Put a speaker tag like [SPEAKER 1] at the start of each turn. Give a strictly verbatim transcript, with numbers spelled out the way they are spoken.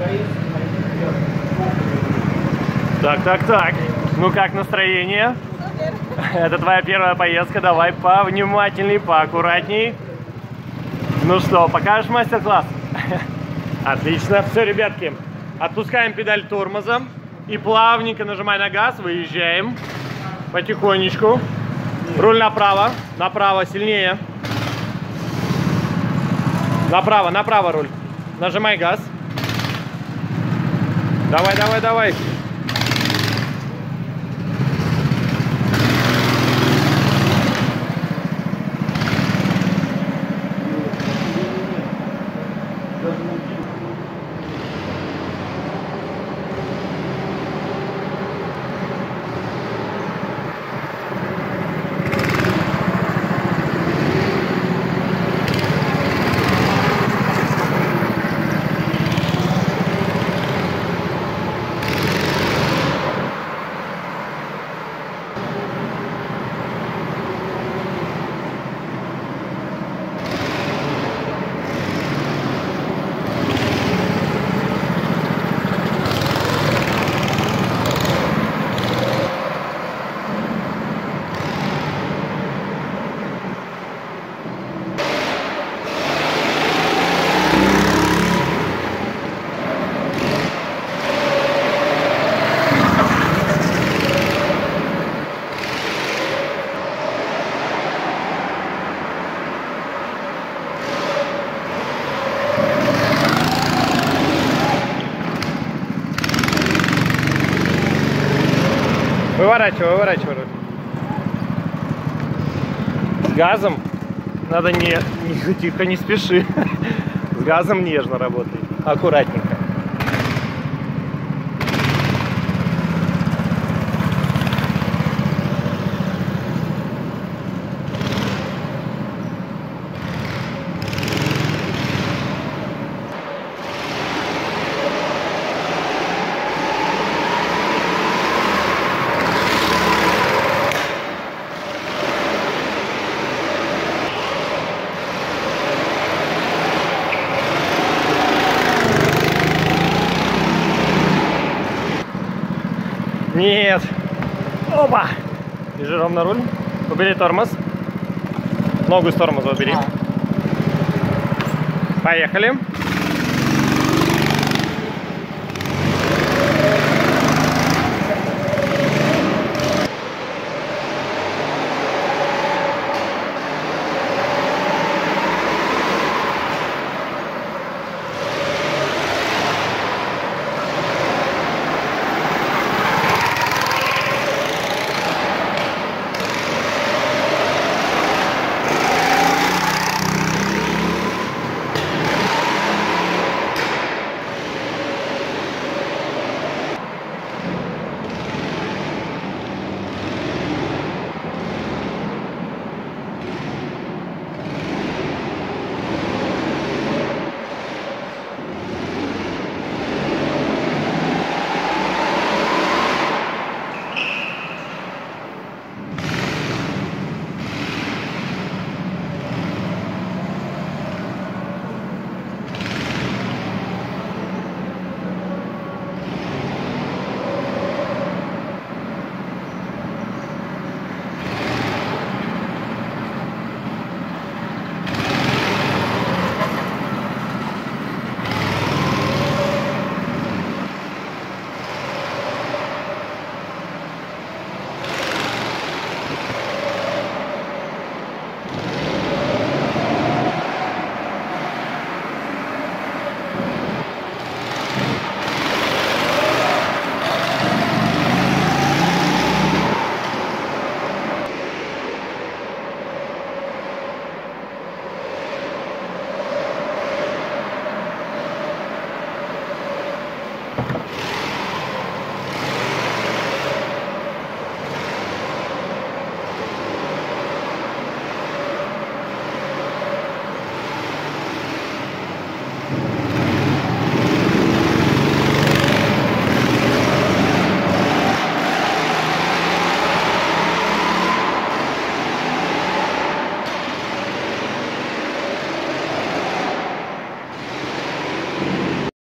[SPEAKER 1] Так, так, так. Ну как настроение?
[SPEAKER 2] Супер.
[SPEAKER 1] Это твоя первая поездка. Давай повнимательней, поаккуратней. Ну что, покажешь мастер-класс? Отлично. Все, ребятки, отпускаем педаль тормоза и плавненько нажимай на газ, выезжаем. Потихонечку. Руль направо, направо, сильнее. Направо, направо руль. Нажимай газ. Давай, давай, давай. Выворачивай, выворачивай. С газом надо не, не тихо, не спеши. С газом нежно работай, аккуратненько. Нет. Опа. Держи ровно руль. Убери тормоз. Ногу с тормоза убери. А. Поехали.